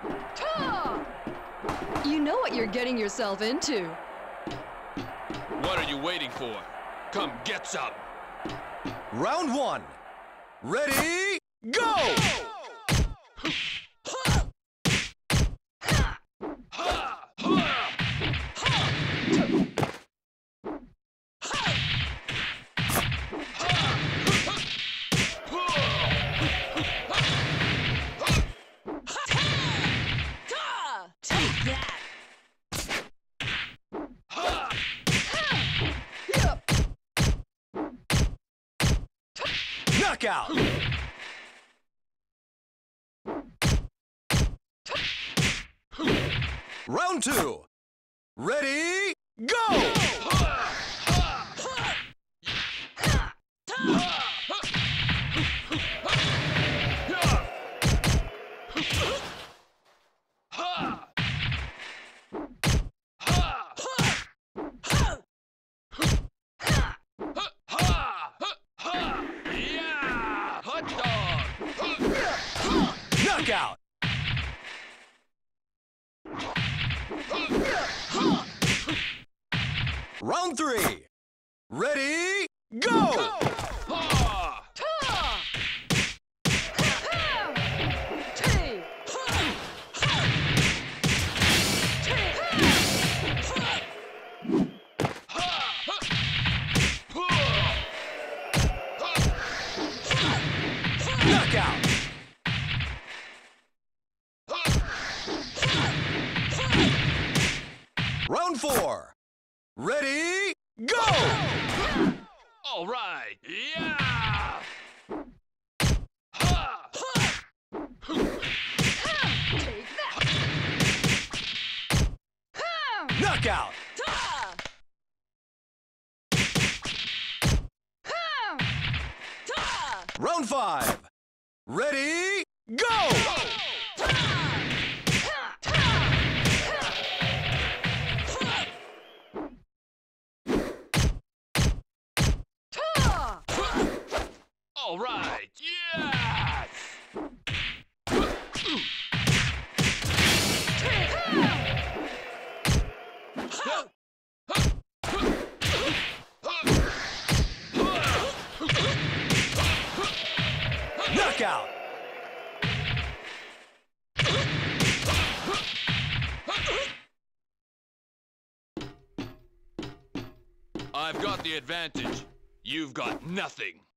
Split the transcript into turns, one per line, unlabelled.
You know what you're getting yourself into.
What are you waiting for? Come get some!
Round one. Ready, go!
Take that!
Knockout! Round two. Ready, go! Knockout! Round three. Ready, go! Knockout! Round four. Ready, go!
All right! Yeah!
Take that!
Knockout! Round five. Ready, go!
All right! Yes!
Knockout!
I've got the advantage. You've got nothing.